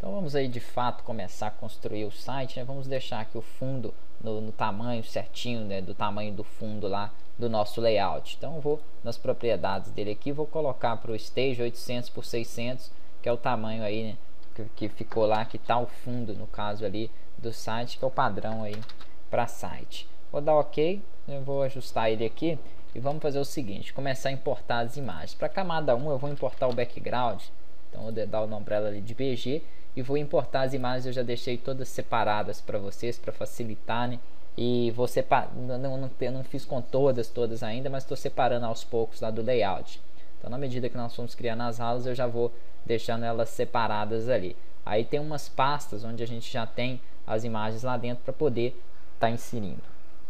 Então vamos aí de fato começar a construir o site, né? Vamos deixar aqui o fundo no tamanho certinho, né? Do tamanho do fundo lá do nosso layout. Então eu vou nas propriedades dele aqui, vou colocar para o stage 800 por 600, que é o tamanho aí, né? Que ficou lá, que tá o fundo no caso ali do site, que é o padrão aí para site. Vou dar OK, eu vou ajustar ele aqui e vamos fazer o seguinte, começar a importar as imagens. Para camada 1 eu vou importar o background, então vou dar o nome para ela ali de BG e vou importar as imagens. Eu já deixei todas separadas para vocês, para facilitar, né? E vou separar, não fiz com todas ainda, mas estou separando aos poucos lá do layout. Então na medida que nós formos criando as aulas, eu já vou deixando elas separadas ali. Aí tem umas pastas onde a gente já tem as imagens lá dentro para poder estar inserindo.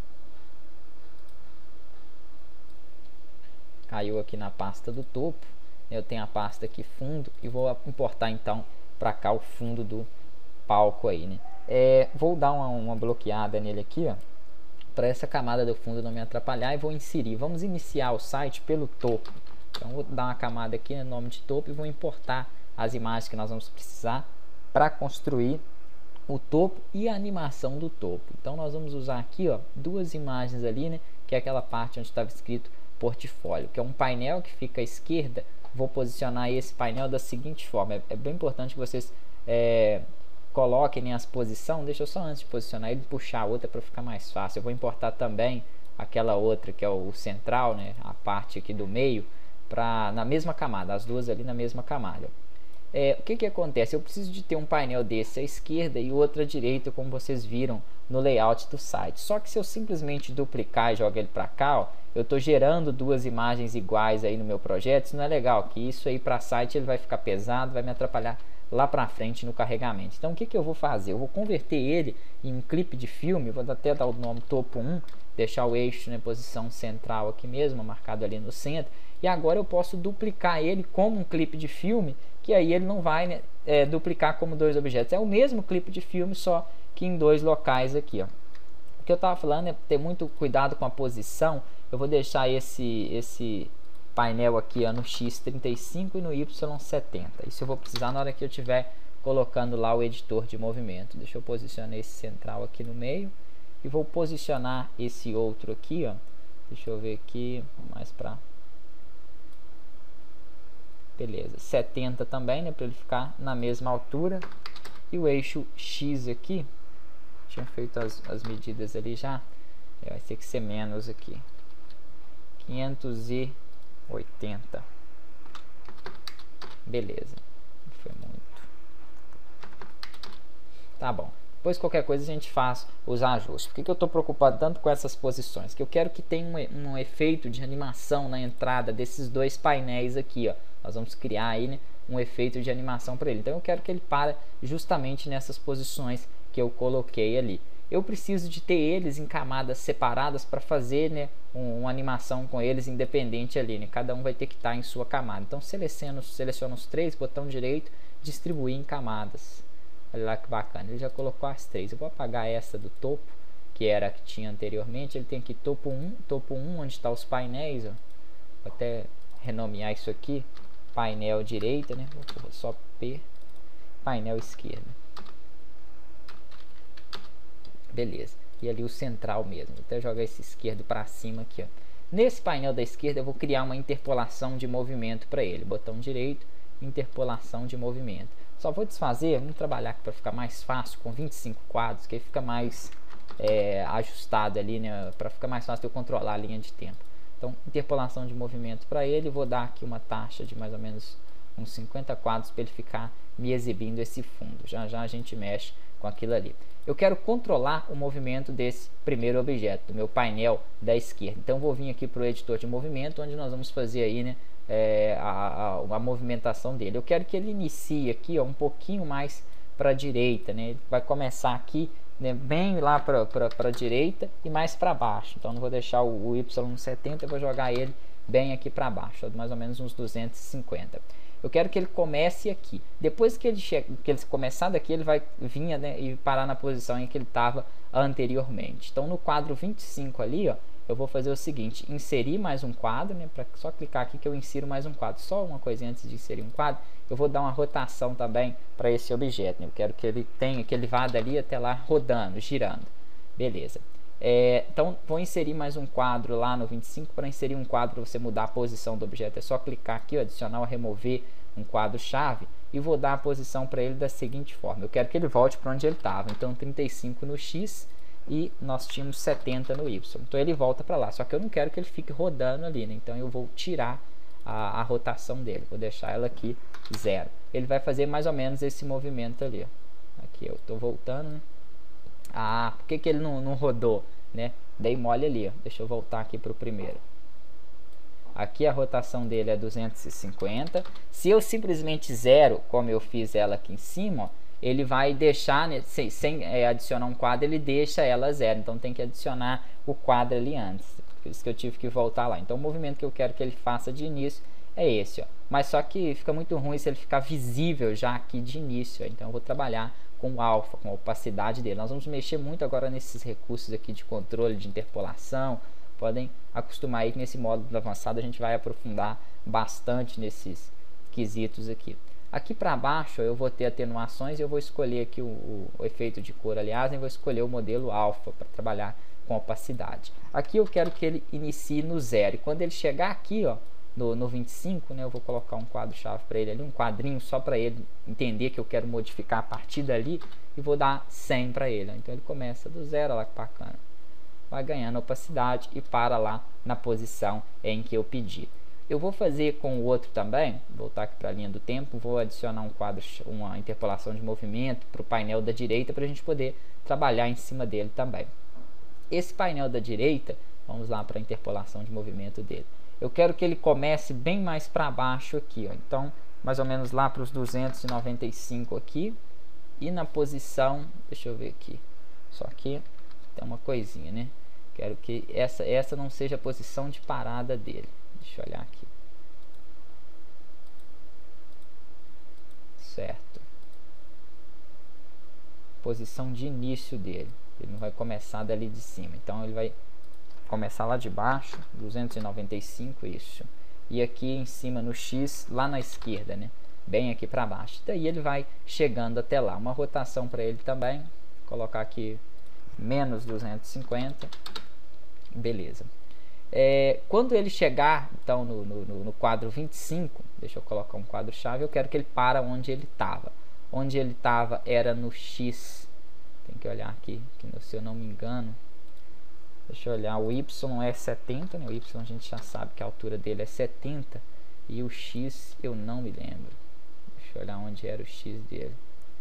Caiu aqui na pasta do topo, eu tenho a pasta aqui fundo e vou importar então para cá o fundo do palco aí, né? Vou dar uma bloqueada nele aqui, ó, para essa camada do fundo não me atrapalhar, e vou inserir. Vamos iniciar o site pelo topo. Então vou dar uma camada aqui no nome de topo e vou importar as imagens que nós vamos precisar para construir o topo e a animação do topo. Então nós vamos usar aqui, ó, duas imagens ali, né, que é aquela parte onde estava escrito portfólio, que é um painel que fica à esquerda. Vou posicionar esse painel da seguinte forma. É bem importante que vocês coloquem as posições. Deixa eu só, antes de posicionar ele, puxar a outra para ficar mais fácil. Eu vou importar também aquela outra que é o central, né, a parte aqui do meio, na mesma camada, as duas ali na mesma camada. O que acontece? Eu preciso de ter um painel desse à esquerda e outro à direita, como vocês viram no layout do site. Só que se eu simplesmente duplicar e jogar ele para cá, ó, eu estou gerando duas imagens iguais aí no meu projeto. Isso não é legal, que isso aí para site ele vai ficar pesado, vai me atrapalhar lá para frente no carregamento. Então o que eu vou fazer? Eu vou converter ele em um clipe de filme. Vou até dar o nome topo 1, deixar o eixo na posição central aqui mesmo, marcado ali no centro. E agora eu posso duplicar ele como um clipe de filme, que aí ele não vai, né, duplicar como dois objetos. É o mesmo clipe de filme, só que em dois locais aqui, ó. O que eu estava falando é ter muito cuidado com a posição. Eu vou deixar esse painel aqui, ó, no X35 e no Y70. Isso eu vou precisar na hora que eu estiver colocando lá o editor de movimento. Deixa eu posicionar esse central aqui no meio e vou posicionar esse outro aqui, ó. Deixa eu ver aqui mais para... Beleza, 70 também, né, para ele ficar na mesma altura. E o eixo X aqui, tinha feito as medidas ali já, vai ter que ser menos aqui, 580. Beleza, foi muito. Tá bom. Depois qualquer coisa a gente faz os ajustes. Por que eu estou preocupado tanto com essas posições? Que eu quero que tenha um efeito de animação na entrada desses dois painéis aqui, ó. Nós vamos criar aí, né, um efeito de animação para ele. Então eu quero que ele pare justamente nessas posições que eu coloquei ali. Eu preciso de ter eles em camadas separadas para fazer, né, uma animação com eles independente ali, né? Cada um vai ter que estar em sua camada. Então seleciono os três, botão direito, distribuir em camadas. Olha lá que bacana, ele já colocou as três. Eu vou apagar essa do topo, que era a que tinha anteriormente. Ele tem aqui topo 1, onde está os painéis, ó. Vou até renomear isso aqui, painel direita, né? Vou pôr só P, painel esquerda. Beleza, e ali o central mesmo. Vou até jogar esse esquerdo para cima aqui, ó. Nesse painel da esquerda eu vou criar uma interpolação de movimento para ele. Botão direito, interpolação de movimento. Só vou desfazer, vamos trabalhar aqui para ficar mais fácil com 25 quadros, que aí fica mais ajustado ali, né, para ficar mais fácil de eu controlar a linha de tempo. Então, interpolação de movimento para ele, vou dar aqui uma taxa de mais ou menos uns 50 quadros para ele ficar me exibindo esse fundo. Já já a gente mexe com aquilo ali. Eu quero controlar o movimento desse primeiro objeto, do meu painel da esquerda. Então, vou vir aqui para o editor de movimento, onde nós vamos fazer aí, né, a movimentação dele. Eu quero que ele inicie aqui, ó, um pouquinho mais para a direita, né? Ele vai começar aqui, né, bem lá para a direita e mais para baixo. Então não vou deixar o Y70, eu vou jogar ele bem aqui para baixo, mais ou menos uns 250. Eu quero que ele comece aqui. Depois que ele começar daqui, ele vai vir, né, e parar na posição em que ele estava anteriormente. Então no quadro 25 ali, ó, eu vou fazer o seguinte, inserir mais um quadro, né, para só clicar aqui que eu insiro mais um quadro. Só uma coisinha antes de inserir um quadro, eu vou dar uma rotação também para esse objeto, né? Eu quero que ele tenha, que ele vá dali até lá rodando, girando. Beleza. Então, vou inserir mais um quadro lá no 25. Para inserir um quadro, para você mudar a posição do objeto, é só clicar aqui, ó, adicionar ou remover um quadro-chave, e vou dar a posição para ele da seguinte forma. Eu quero que ele volte para onde ele estava. Então, 35 no X e nós tínhamos 70 no Y. Então, ele volta para lá. Só que eu não quero que ele fique rodando ali, né? Então, eu vou tirar a rotação dele. Vou deixar ela aqui 0. Ele vai fazer mais ou menos esse movimento ali, ó. Aqui eu estou voltando, né? Por que ele não rodou, né? Dei mole ali, ó. Deixa eu voltar aqui para o primeiro. Aqui a rotação dele é 250. Se eu simplesmente zero, como eu fiz ela aqui em cima, ó, ele vai deixar, né, sem adicionar um quadro, ele deixa ela zero. Então tem que adicionar o quadro ali antes. Por isso que eu tive que voltar lá. Então o movimento que eu quero que ele faça de início é esse, ó. Mas só que fica muito ruim se ele ficar visível já aqui de início, ó. Então eu vou trabalhar com o alfa, com a opacidade dele. Nós vamos mexer muito agora nesses recursos aqui de controle, de interpolação. Podem acostumar aí que nesse módulo avançado a gente vai aprofundar bastante nesses quesitos aqui. Aqui para baixo eu vou ter atenuações e eu vou escolher aqui o efeito de cor, aliás, eu vou escolher o modelo alfa para trabalhar com opacidade. Aqui eu quero que ele inicie no 0 e quando ele chegar aqui, ó, no 25, né, eu vou colocar um quadro-chave para ele ali, um quadrinho só para ele entender que eu quero modificar a partir dali e vou dar 100 para ele. Então ele começa do 0, olha lá que bacana. Vai ganhando opacidade e para lá na posição em que eu pedi. Eu vou fazer com o outro também, voltar aqui para a linha do tempo, vou adicionar um quadro, uma interpolação de movimento para o painel da direita para a gente poder trabalhar em cima dele também. Esse painel da direita, vamos lá para a interpolação de movimento dele. Eu quero que ele comece bem mais para baixo aqui, ó. Então mais ou menos lá para os 295 aqui e na posição, deixa eu ver aqui, só que tem uma coisinha, né? Quero que essa não seja a posição de parada dele. Deixa eu olhar aqui. Certo. Posição de início dele. Ele não vai começar dali de cima. Então ele vai começar lá de baixo, 295, isso. E aqui em cima no X, lá na esquerda, né? Bem aqui para baixo. Daí ele vai chegando até lá. Uma rotação para ele também. Vou colocar aqui menos 250. Beleza. Quando ele chegar então no quadro 25, deixa eu colocar um quadro-chave, eu quero que ele para onde ele estava. Onde ele estava era no X. Tem que olhar aqui, que se eu não me engano. Deixa eu olhar, o Y é 70, né? O Y a gente já sabe que a altura dele é 70. E o X eu não me lembro. Deixa eu olhar onde era o X dele.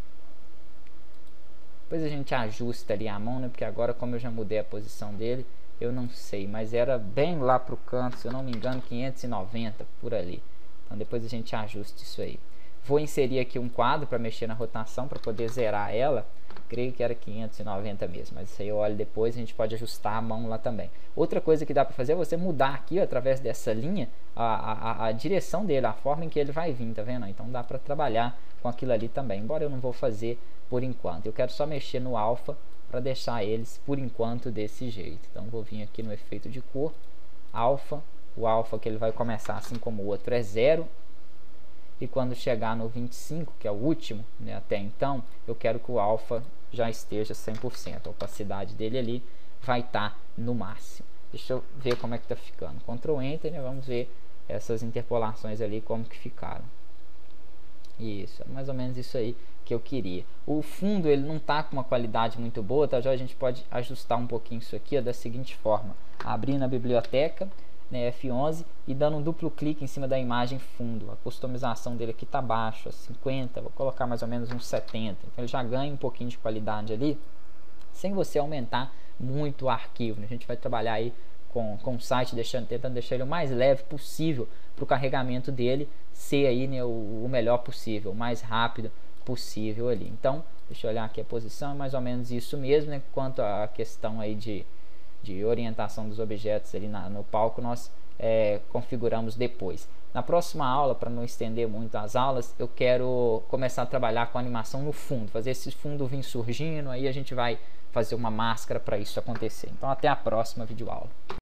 Depois a gente ajusta ali a mão, né? Porque agora, como eu já mudei a posição dele, eu não sei. Mas era bem lá pro canto, se eu não me engano, 590 por ali. Então depois a gente ajusta isso aí. Vou inserir aqui um quadro para mexer na rotação, para poder zerar ela. Creio que era 590 mesmo, mas isso aí eu olho depois, a gente pode ajustar a mão lá também. Outra coisa que dá para fazer é você mudar aqui, ó, através dessa linha, a direção dele, a forma em que ele vai vir, tá vendo? Então dá para trabalhar com aquilo ali também, embora eu não vou fazer por enquanto. Eu quero só mexer no alfa para deixar eles por enquanto desse jeito. Então vou vir aqui no efeito de cor, alfa, o alfa que ele vai começar assim como o outro é 0. E quando chegar no 25, que é o último, né, até então, eu quero que o alfa já esteja 100%. A opacidade dele ali vai estar no máximo. Deixa eu ver como é que está ficando. Ctrl Enter, né, vamos ver essas interpolações ali como que ficaram. Isso, mais ou menos isso aí que eu queria. O fundo ele não está com uma qualidade muito boa, tá? Já a gente pode ajustar um pouquinho isso aqui, ó, da seguinte forma. Abrindo a biblioteca, né, F11 e dando um duplo clique em cima da imagem fundo. A customização dele aqui está baixo, 50, vou colocar mais ou menos uns 70. Então ele já ganha um pouquinho de qualidade ali, sem você aumentar muito o arquivo, né? A gente vai trabalhar aí com o site, tentando deixar ele o mais leve possível para o carregamento dele ser aí, né, o melhor possível, o mais rápido possível ali. Então, deixa eu olhar aqui a posição, é mais ou menos isso mesmo, né? Quanto à questão aí de orientação dos objetos ali no palco, nós configuramos depois. Na próxima aula, para não estender muito as aulas, eu quero começar a trabalhar com a animação no fundo, fazer esse fundo vir surgindo, aí a gente vai fazer uma máscara para isso acontecer. Então até a próxima videoaula.